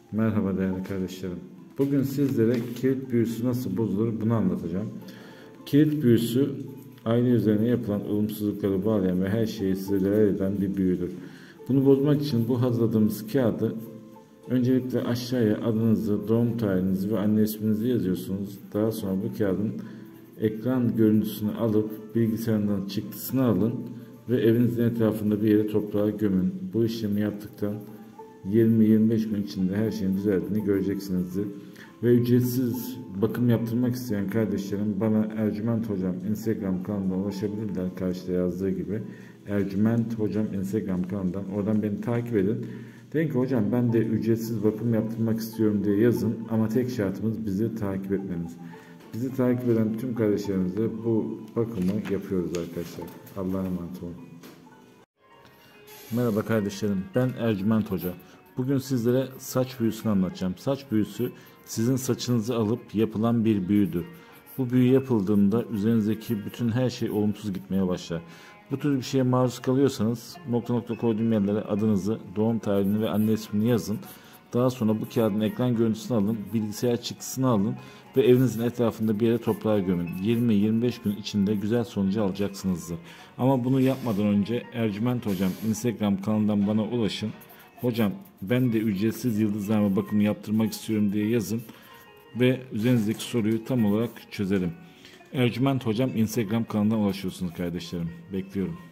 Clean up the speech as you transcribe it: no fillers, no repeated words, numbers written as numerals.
Merhaba değerli kardeşlerim. Bugün sizlere kilit büyüsü nasıl bozulur bunu anlatacağım. Kilit büyüsü aile üzerine yapılan olumsuzlukları bağlayan ve her şeyi size değer eden bir büyüdür. Bunu bozmak için bu hazırladığımız kağıdı öncelikle aşağıya adınızı, doğum tarihinizi ve anne isminizi yazıyorsunuz. Daha sonra bu kağıdın ekran görüntüsünü alıp bilgisayarından çıktısını alın ve evinizin etrafında bir yere toprağa gömün. Bu işlemi yaptıktan 20-25 gün içinde her şeyin düzeldiğini göreceksinizdir. Ve ücretsiz bakım yaptırmak isteyen kardeşlerim bana Ercüment Hocam Instagram kanalına ulaşabilirler, karşıda yazdığı gibi. Ercüment Hocam Instagram kanalından, oradan beni takip edin. Deyin ki hocam ben de ücretsiz bakım yaptırmak istiyorum diye yazın ama tek şartımız bizi takip etmeniz. Bizi takip eden tüm kardeşlerimize bu bakımı yapıyoruz arkadaşlar. Allah'a emanet olun. Merhaba kardeşlerim, ben Ercüment Hoca. Bugün sizlere saç büyüsünü anlatacağım. Saç büyüsü sizin saçınızı alıp yapılan bir büyüdür. Bu büyü yapıldığında üzerinizdeki bütün her şey olumsuz gitmeye başlar. Bu tür bir şeye maruz kalıyorsanız nokta nokta koyduğum yerlere adınızı, doğum tarihini ve anne ismini yazın. Daha sonra bu kağıdın ekran görüntüsünü alın, bilgisayar çıktısını alın ve evinizin etrafında bir yere toprağa gömün. 20-25 gün içinde güzel sonucu alacaksınızdır. Ama bunu yapmadan önce Ercüment Hocam Instagram kanalından bana ulaşın. Hocam ben de ücretsiz yıldızlarma bakımı yaptırmak istiyorum diye yazın ve üzerinizdeki soruyu tam olarak çözelim. Ercüment Hocam Instagram kanalından ulaşıyorsunuz kardeşlerim. Bekliyorum.